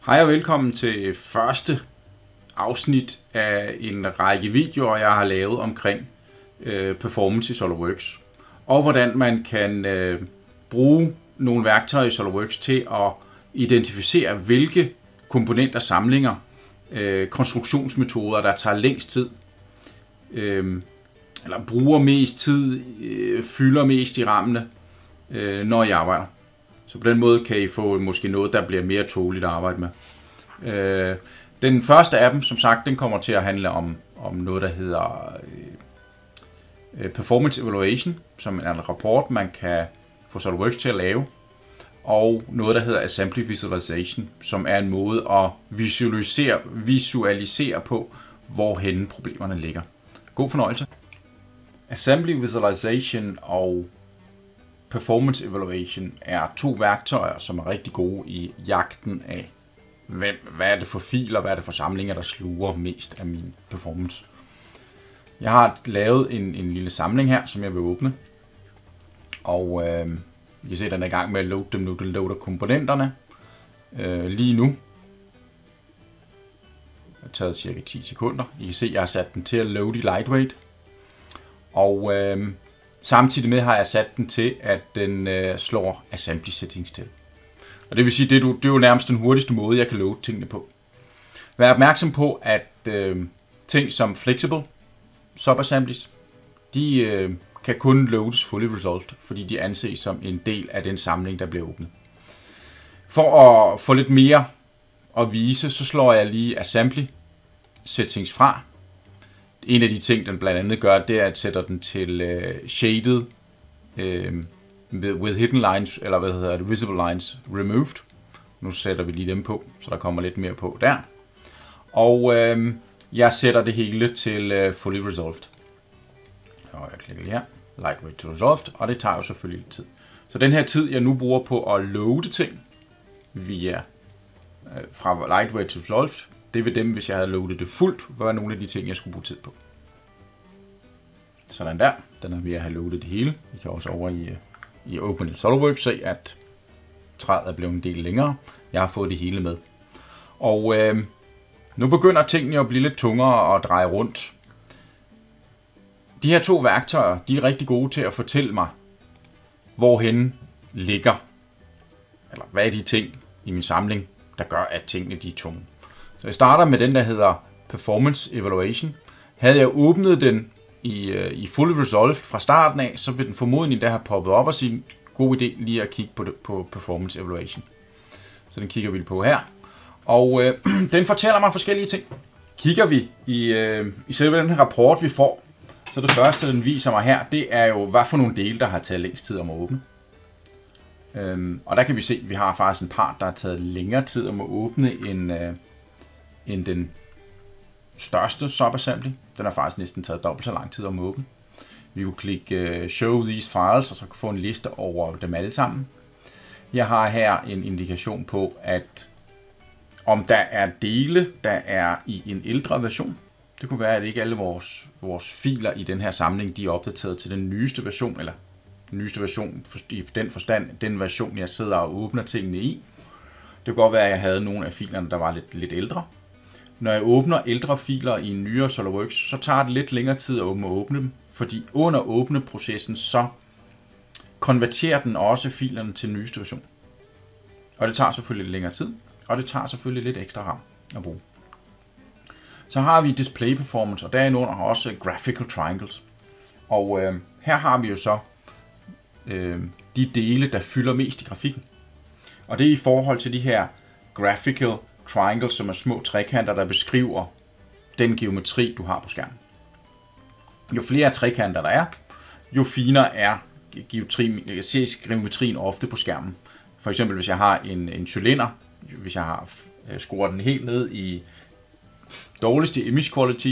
Hej og velkommen til første afsnit af en række videoer, jeg har lavet omkring performance i SOLIDWORKS. Og hvordan man kan bruge nogle værktøjer i SOLIDWORKS til at identificere, hvilke komponenter, samlinger, konstruktionsmetoder, der tager længst tid, eller bruger mest tid, fylder mest i rammene, når I arbejder. Så på den måde kan I få måske noget, der bliver mere tåligt at arbejde med. Den første af dem, som sagt, den kommer til at handle om noget, der hedder Performance Evaluation, som er en rapport, man kan få SOLIDWORKS til at lave. Og noget, der hedder Assembly Visualization, som er en måde at visualisere på, hvorhenne problemerne ligger. God fornøjelse. Assembly Visualization og Performance Evaluation er to værktøjer, som er rigtig gode i jagten af, hvad er det for filer, hvad er det for samlinger, der sluger mest af min performance. Jeg har lavet en lille samling her, som jeg vil åbne. Og I kan se, at den er i gang med at loade dem nu. Den loader komponenterne lige nu. Det har taget cirka 10 sekunder. I kan se, at jeg har sat den til at loade i lightweight. Og samtidig med har jeg sat den til, at den slår assembly settings til. Og det vil sige, det er jo nærmest den hurtigste måde, jeg kan loade tingene på. Vær opmærksom på, at ting som flexible subassemblies, de kan kun loades fully resolved, fordi de anses som en del af den samling, der bliver åbnet. For at få lidt mere at vise, så slår jeg lige assembly settings fra. En af de ting, den blandt andet gør, det er at sætte den til shaded with hidden lines, eller visible lines removed. Nu sætter vi lige dem på, så der kommer lidt mere på der. Og jeg sætter det hele til fully resolved. Og jeg klikker lige her, lightweight to resolved, og det tager jo selvfølgelig lidt tid. Så den her tid, jeg nu bruger på at loade ting via fra lightweight to resolved, det vil dem, hvis jeg havde loadet det fuldt, var nogle af de ting, jeg skulle bruge tid på. Sådan der. Den er ved at have loadet det hele. I kan også over i Open SOLIDWORKS se, at træet er blevet en del længere. Jeg har fået det hele med. Og nu begynder tingene at blive lidt tungere at dreje rundt. De her to værktøjer, de er rigtig gode til at fortælle mig, hvorhen ligger, eller hvad er de ting i min samling, der gør, at tingene de er tunge. Så jeg starter med den, der hedder Performance Evaluation. Havde jeg åbnet den i fully resolved fra starten af, så vil den formodentlig der have poppet op og sige, god idé lige at kigge på Performance Evaluation. Så den kigger vi på her. Og den fortæller mig forskellige ting. Kigger vi i selve den her rapport, vi får, så det første, den viser mig her, det er jo, hvad for nogle dele, der har taget længst tid om at åbne. Og der kan vi se, at vi har faktisk en part, der har taget længere tid om at åbne end den største subassembly. Den har faktisk næsten taget dobbelt så lang tid om at åbne. Vi kunne klikke Show These Files, og så kan få en liste over dem alle sammen. Jeg har her en indikation på, at om der er dele, der er i en ældre version. Det kunne være, at ikke alle vores filer i den her samling, de er opdateret til den nyeste version, eller den nyeste version i den forstand, den version, jeg sidder og åbner tingene i. Det kunne godt være, at jeg havde nogle af filerne, der var lidt ældre. Når jeg åbner ældre filer i en nyere SOLIDWORKS, så tager det lidt længere tid at åbne dem, fordi under åbneprocessen, så konverterer den også filerne til den nyeste version. Og det tager selvfølgelig lidt længere tid, og det tager selvfølgelig lidt ekstra RAM at bruge. Så har vi Display Performance, og derunder også Graphical Triangles. Og her har vi jo så de dele, der fylder mest i grafikken. Og det er i forhold til de her Graphical Triangles, som er små trekanter, der beskriver den geometri, du har på skærmen. Jo flere trekanter der er, jo finere er geometrien ofte på skærmen. For eksempel hvis jeg har en cylinder, hvis jeg har scoret den helt ned i dårligste image quality,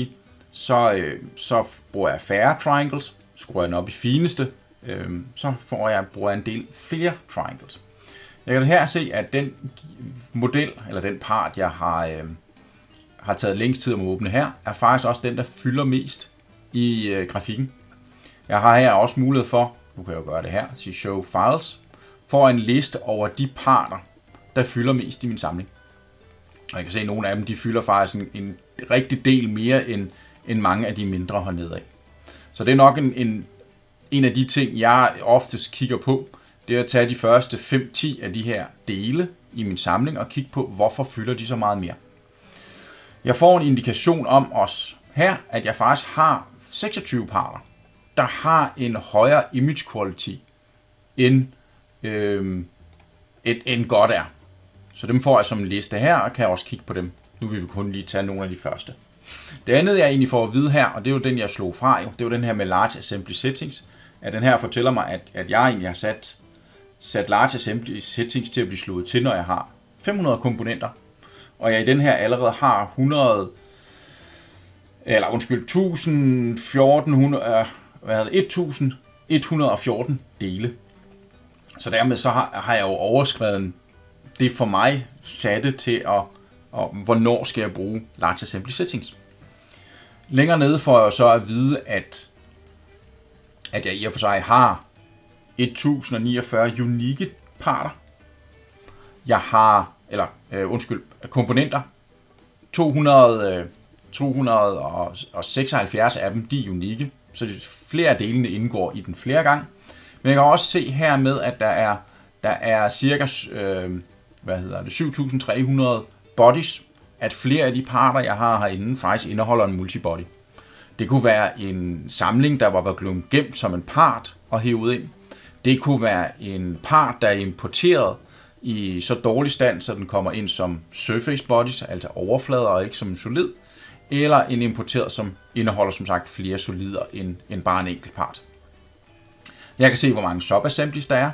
så bruger jeg færre triangles. Skruer jeg den op i fineste, så bruger jeg en del flere triangles. Jeg kan her se, at den model, eller den part, jeg har taget længst tid om at åbne her, er faktisk også den, der fylder mest i grafikken. Jeg har her også mulighed for, nu kan jeg jo gøre det her, sige Show Files, for en liste over de parter, der fylder mest i min samling. Og jeg kan se, at nogle af dem de fylder faktisk en rigtig del mere end mange af de mindre hernede af. Så det er nok en af de ting, jeg oftest kigger på, det er at tage de første 5-10 af de her dele i min samling og kigge på, hvorfor fylder de så meget mere. Jeg får en indikation om os her, at jeg faktisk har 26 parter, der har en højere image quality end godt er. Så dem får jeg som en liste her, og kan også kigge på dem. Nu vil vi kun lige tage nogle af de første. Det andet, jeg egentlig får at vide her, og det er jo den, jeg slog fra, det er jo den her med Large Assembly Settings, at den her fortæller mig, at jeg egentlig har sat Large Assembly Settings til at blive slået til, når jeg har 500 komponenter, og jeg i den her allerede har 1114 dele. Så dermed så har jeg jo overskrevet det for mig satte til og hvornår skal jeg bruge Large Assembly Settings. Længere nede får jeg så at vide, at jeg i og for sig har 1049 unikke parter. Jeg har, komponenter. 276 af dem, de er unikke, så flere af delene indgår i den flere gang. Men jeg kan også se her med, at der er cirka 7.300 bodies, at flere af de parter, jeg har herinde, faktisk indeholder en multibody. Det kunne være en samling, der var blevet gemt som en part og hævet ind. Det kunne være en part, der er importeret i så dårlig stand, så den kommer ind som surface bodies, altså overflader og ikke som en solid. Eller en importeret, som indeholder som sagt flere solider end bare en enkelt part. Jeg kan se, hvor mange subassemblies der er.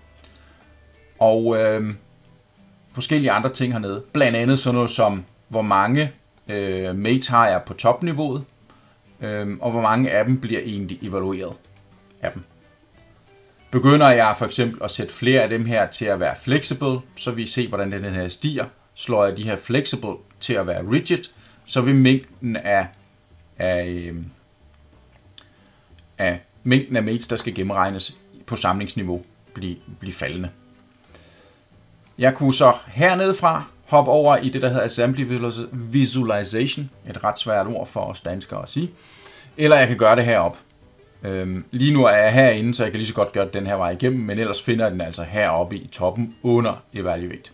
Og forskellige andre ting hernede. Blandt andet sådan noget som, hvor mange mates har jeg på topniveauet, og hvor mange af dem bliver egentlig evalueret af dem. Begynder jeg for eksempel at sætte flere af dem her til at være flexible, så vil I se, hvordan den her stiger. Slår jeg de her flexible til at være rigid, så vil mængden af mates, der skal gennemregnes på samlingsniveau, blive faldende. Jeg kunne så hernede fra hoppe over i det, der hedder Assembly Visualization, et ret svært ord for os danskere at sige, eller jeg kan gøre det heroppe. Lige nu er jeg herinde, så jeg kan lige så godt gøre den her vej igennem, men ellers finder jeg den altså heroppe i toppen under Evaluate.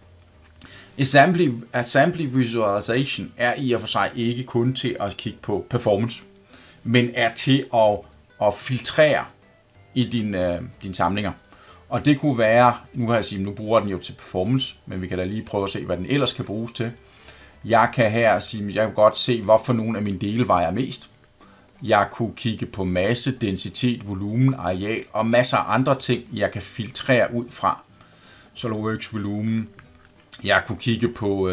Assembly Visualization er i og for sig ikke kun til at kigge på performance, men er til at filtrere i dine samlinger. Og det kunne være, nu kan jeg sige, nu bruger den jo til performance, men vi kan da lige prøve at se, hvad den ellers kan bruges til. Jeg kan her sige, jeg kan godt se, hvorfor nogle af mine dele vejer mest. Jeg kunne kigge på masse, densitet, volumen, areal og masser af andre ting, jeg kan filtrere ud fra. SolidWorks volumen. Jeg kunne kigge på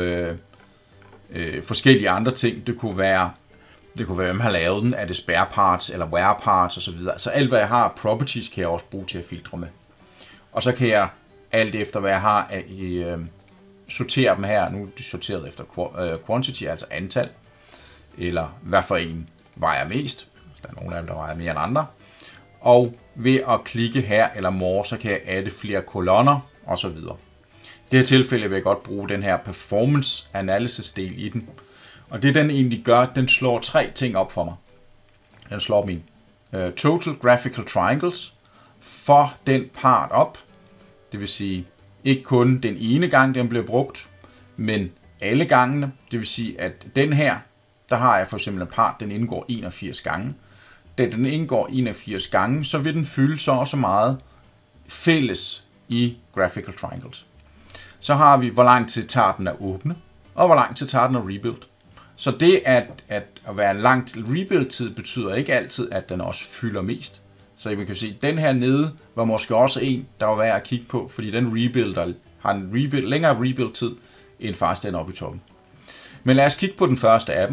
forskellige andre ting. Det kunne være, hvem har lavet den. Er det spare parts eller wear parts osv. Så alt, hvad jeg har properties, kan jeg også bruge til at filtre med. Og så kan jeg, alt efter hvad jeg har, sortere dem her. Nu er de sorteret efter quantity, altså antal. Eller hvad for en vejer mest. Der er nogle af dem, der vejer mere end andre. Og ved at klikke her eller more, så kan jeg adde flere kolonner osv. I det her tilfælde vil jeg godt bruge den her performance analysis del i den. Og det den egentlig gør, den slår 3 ting op for mig. Den slår min total graphical triangles for den part op. Det vil sige ikke kun den ene gang, den blev brugt, men alle gangene. Det vil sige, at den her, der har jeg for eksempel en part, den indgår 81 gange. Da den indgår 81 gange, så vil den fylde så og så meget fælles i graphical triangles. Så har vi, hvor lang tid tager den at åbne, og hvor lang tid tager den at rebuild. Så det at være en lang rebuild-tid betyder ikke altid, at den også fylder mest. Så I kan se, at den her nede var måske også en, der var værd at kigge på, fordi den rebuilder har en længere rebuild-tid end faktisk den oppe i toppen. Men lad os kigge på den første af dem.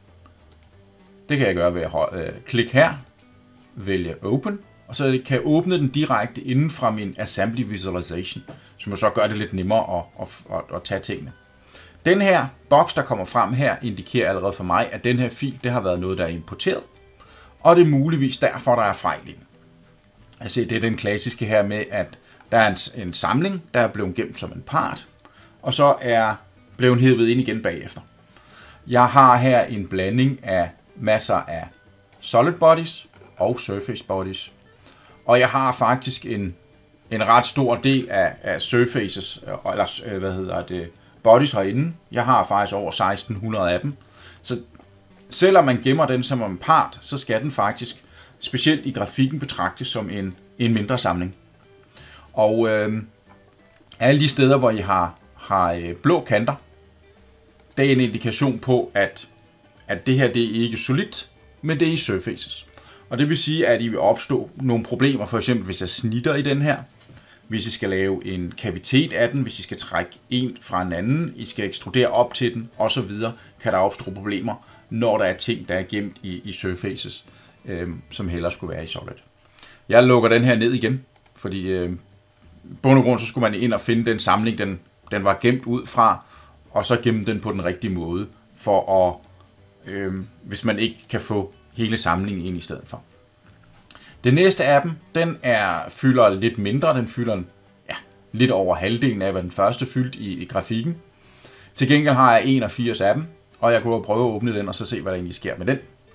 Det kan jeg gøre ved at klikke her, vælge Open, og så kan jeg åbne den direkte inden fra min Assembly Visualization, som så gør det lidt nemmere at tage tingene. Den her boks, der kommer frem her, indikerer allerede for mig, at den her fil, det har været noget, der er importeret, og det er muligvis derfor, der er fejl i den. Altså, det er den klassiske her med, at der er en samling, der er blevet gemt som en part, og så er blevet hævet ind igen bagefter. Jeg har her en blanding af masser af solid bodies og surface bodies. Og jeg har faktisk en ret stor del af surfaces, eller bodies herinde. Jeg har faktisk over 1600 af dem. Så selvom man gemmer den som en part, så skal den faktisk, specielt i grafikken, betragtes som en mindre samling. Og alle de steder, hvor I har blå kanter, det er en indikation på, at det her det er ikke solidt, men det er i surfaces. Og det vil sige, at I vil opstå nogle problemer, for eksempel hvis jeg snitter i den her, hvis I skal lave en kavitet af den, hvis I skal trække en fra en anden, I skal ekstrudere op til den, osv., kan der opstå problemer, når der er ting, der er gemt i surfaces, som hellere skulle være i solid. Jeg lukker den her ned igen, fordi bund og grund, så skulle man ind og finde den samling, den var gemt ud fra, og så gemme den på den rigtige måde, for at, hvis man ikke kan få hele samlingen ind i stedet for. Den næste af dem, den fylder lidt mindre, den fylder lidt over halvdelen af, hvad den første fyldte i grafikken. Til gengæld har jeg 81 af dem, og jeg kunne prøve at åbne den, og så se, hvad der egentlig sker med den.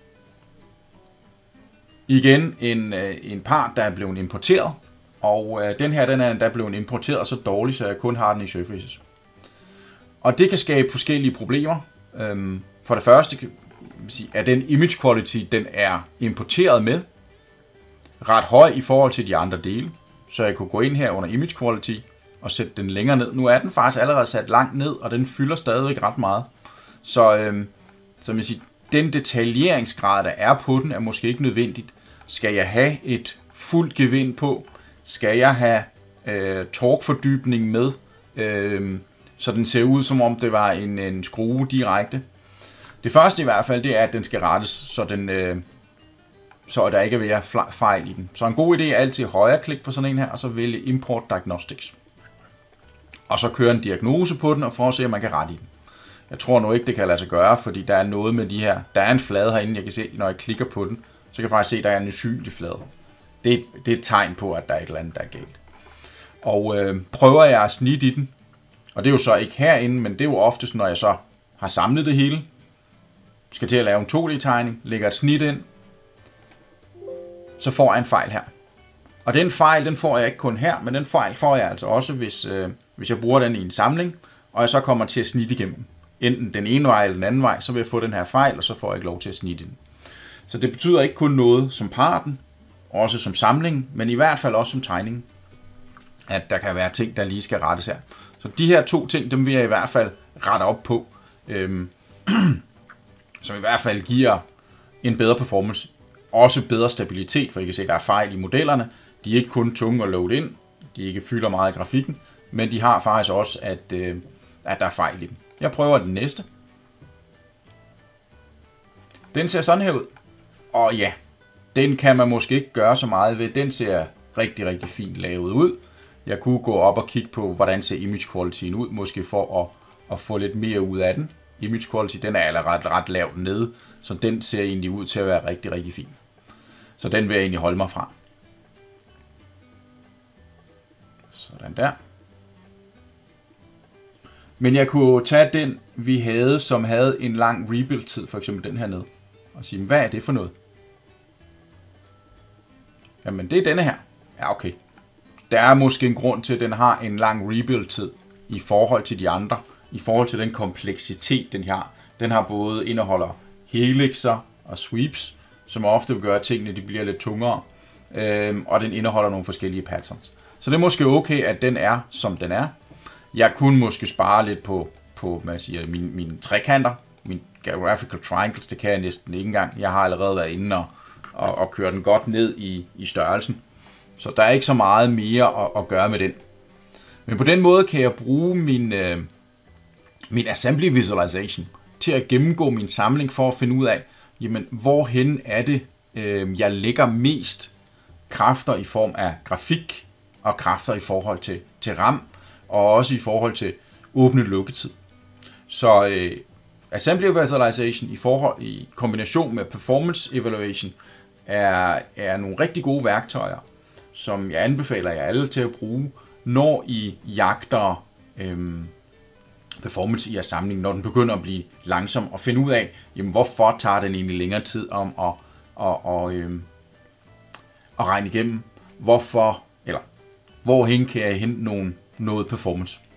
Igen en part, der er blevet importeret, og den her, den er endda blevet importeret så dårligt, så jeg kun har den i surfaces. Og det kan skabe forskellige problemer. For det første er den image quality, den er importeret med, ret høj i forhold til de andre dele. Så jeg kunne gå ind her under image quality og sætte den længere ned. Nu er den faktisk allerede sat langt ned, og den fylder stadigvæk ret meget. Så den detaljeringsgrad, der er på den, er måske ikke nødvendigt. Skal jeg have et fuldt gevind på? Skal jeg have torquefordybning med? Så den ser ud, som om det var en skrue direkte. Det første i hvert fald, det er, at den skal rettes, så der ikke er fejl i den. Så en god idé er altid højre klik på sådan en her, og så vælge Import Diagnostics. Og så køre en diagnose på den, og for at se, om man kan rette i den. Jeg tror nu ikke, det kan lade sig gøre, fordi der er noget med de her. Der er en flade herinde, jeg kan se, når jeg klikker på den, så kan jeg faktisk se, at der er en usynlig flade. Det er et tegn på, at der er et eller andet, der er galt. Og prøver jeg at snitte i den, og det er jo så ikke herinde, men det er jo oftest, når jeg så har samlet det hele, skal til at lave en 2D-tegning, lægger et snit ind, så får jeg en fejl her. Og den fejl, den får jeg ikke kun her, men den fejl får jeg altså også, hvis jeg bruger den i en samling, og jeg så kommer til at snitte igennem. Enten den ene vej eller den anden vej, så vil jeg få den her fejl, og så får jeg ikke lov til at snitte den. Så det betyder ikke kun noget som parten, også som samling, men i hvert fald også som tegning, at der kan være ting, der lige skal rettes her. Så de her to ting, dem vil jeg i hvert fald rette op på, som i hvert fald giver en bedre performance, også bedre stabilitet, for I kan se, at der er fejl i modellerne. De er ikke kun tunge at load ind, de ikke fylder meget i grafikken, men de har faktisk også, at der er fejl i dem. Jeg prøver den næste. Den ser sådan her ud, og ja, den kan man måske ikke gøre så meget ved. Den ser rigtig, rigtig fint lavet ud. Jeg kunne gå op og kigge på, hvordan ser image qualityen ud, måske for at få lidt mere ud af den. Image quality, den er allerede ret lavt nede, så den ser egentlig ud til at være rigtig, rigtig fin. Så den vil jeg egentlig holde mig fra. Sådan der. Men jeg kunne tage den, vi havde, som havde en lang rebuild-tid, for eksempel den her nede, og sige, hvad er det for noget? Jamen, det er denne her. Ja, okay. Der er måske en grund til, at den har en lang rebuild-tid i forhold til de andre, i forhold til den kompleksitet, den har. Den har både indeholder helixer og sweeps, som ofte vil gøre, at tingene de bliver lidt tungere, og den indeholder nogle forskellige patterns. Så det er måske okay, at den er, som den er. Jeg kunne måske spare lidt på mine trekanter, mine graphical triangles, det kan jeg næsten ikke engang. Jeg har allerede været inde og køre den godt ned i størrelsen. Så der er ikke så meget mere at gøre med den. Men på den måde kan jeg bruge min assembly visualization til at gennemgå min samling for at finde ud af, jamen, hvorhen er det, jeg lægger mest kræfter i form af grafik og kræfter i forhold til RAM og også i forhold til åbne lukketid. Så assembly visualization i kombination med performance evaluation er nogle rigtig gode værktøjer, som jeg anbefaler jer alle til at bruge, når I jagter performance i jeres samling, når den begynder at blive langsom, og finde ud af, jamen, hvorfor tager den egentlig længere tid om at regne igennem, hvorhen kan jeg hente noget performance.